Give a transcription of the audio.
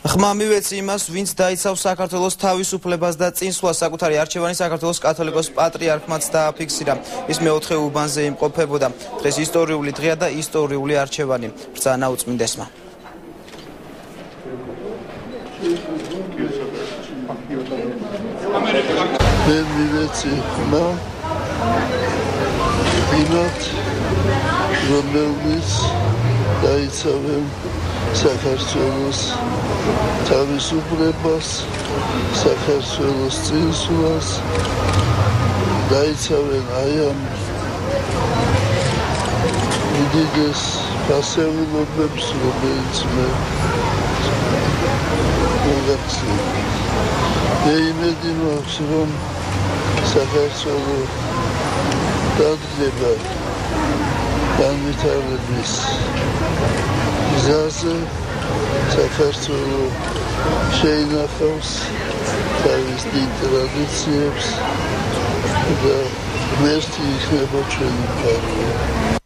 ხმა მივეცი იმას, ვინც დაიცავს საქართველოს თავისუფლებას და წინსვლას. საკუთარი არჩევანი საქართველოს კათოლიკოს პატრიარქმაც დააფიქსირა. ის მეოთხე უბანზე იმყოფებოდა. დღეს ისტორიული დღეა და ისტორიული არჩევანი. ბრძანა უწმინდესმა. მე მივეცი ხმა იმათ, რომელმიც დაიცავენ საქართველოს თავისუფლებას, საქართველოს წინსვლას, დაიცავენ აი ამ უდიდეს ფასეულობებს, რომელიც მე მოგახსენე. მე იმედი მაქვს, რომ საქართველო დადგება განვითარების გზაზე, საქართველო შეინახავს თავის დიდ ტრადიციებს და ღმერთი იქნება ჩვენი მხარეა.